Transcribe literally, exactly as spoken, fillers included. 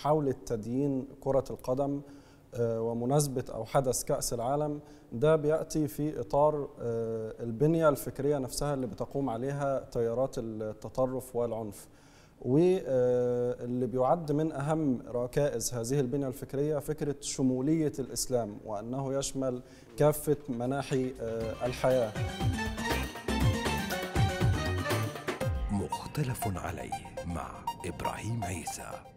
محاولة تديين كرة القدم ومناسبة أو حدث كأس العالم، ده بيأتي في إطار البنية الفكرية نفسها اللي بتقوم عليها تيارات التطرف والعنف. واللي بيعد من أهم ركائز هذه البنية الفكرية فكرة شمولية الإسلام، وأنه يشمل كافة مناحي الحياة. مختلف عليه مع إبراهيم عيسى.